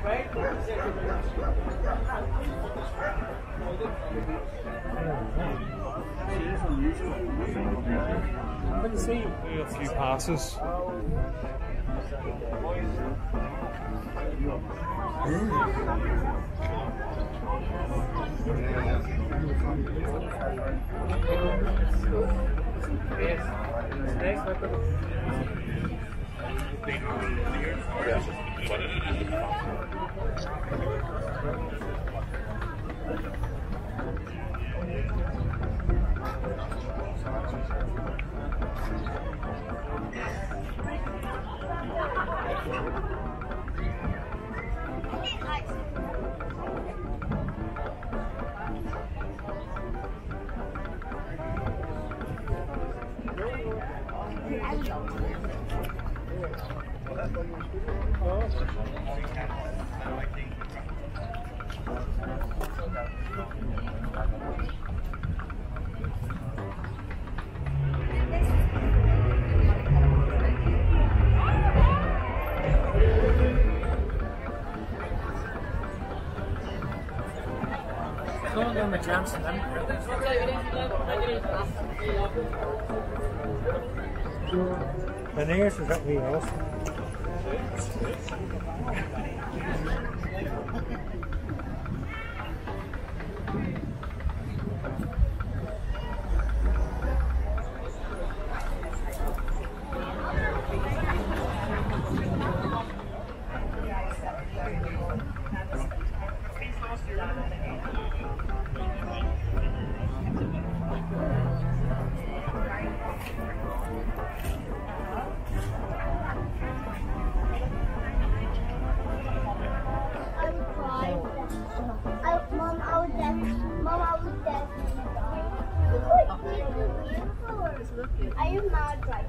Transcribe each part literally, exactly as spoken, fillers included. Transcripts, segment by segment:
What do you see? A few passes. Going on the Johnson, Veneers is that me also. I am not right.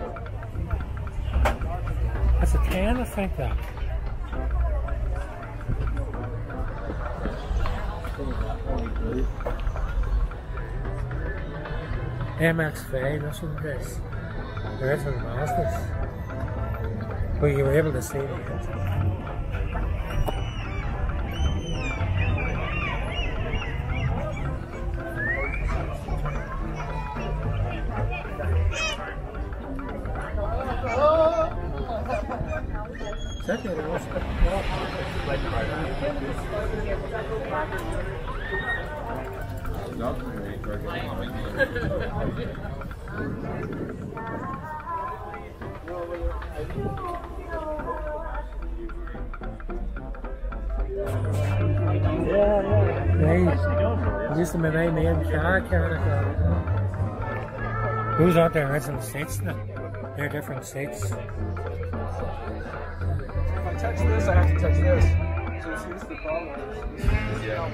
That's a tan, I think that. M X V, that's what it is. The rest of the Mazdas. But you were able to see it. Right. Just a minute, man. Car, car, who's out there renting the seats now? They're different seats. If I touch this, I have to touch this. So see, this is the problem. Yeah.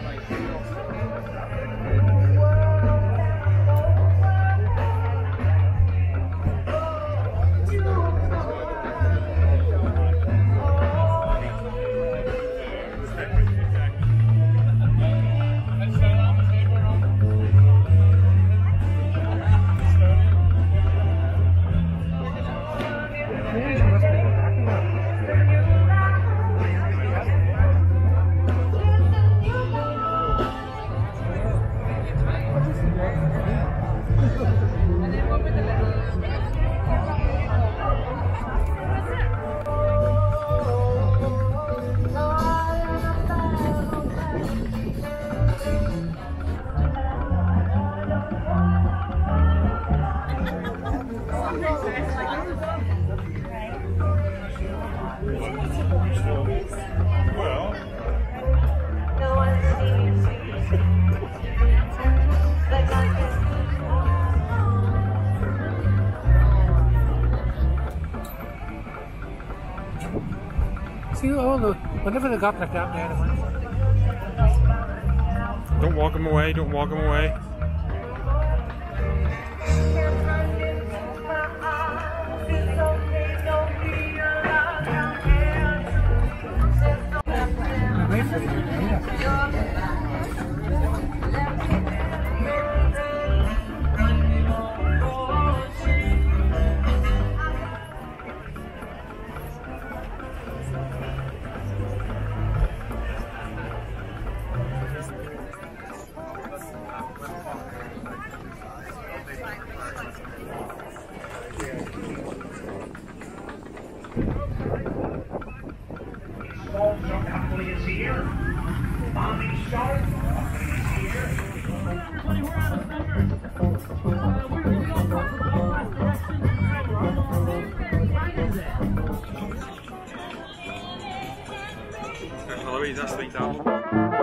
See, oh, look, whenever they got like that, man. Don't walk them away, don't walk them away. Wait for you. Louise, that's three thousand.